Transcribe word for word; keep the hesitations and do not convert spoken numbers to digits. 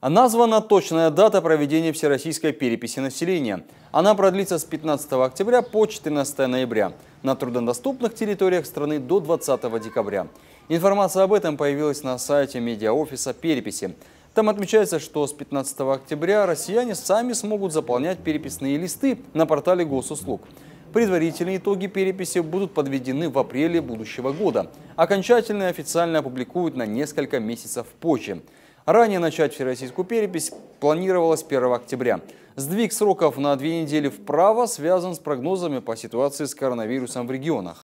Названа точная дата проведения всероссийской переписи населения. Она продлится с пятнадцатого октября по четырнадцатое ноября. На труднодоступных территориях страны до двадцатого декабря. Информация об этом появилась на сайте медиаофиса переписи. Там отмечается, что с пятнадцатого октября россияне сами смогут заполнять переписные листы на портале госуслуг. Предварительные итоги переписи будут подведены в апреле будущего года. Окончательные официально опубликуют на несколько месяцев позже. Ранее начать всероссийскую перепись планировалось первого октября. Сдвиг сроков на две недели вправо связан с прогнозами по ситуации с коронавирусом в регионах.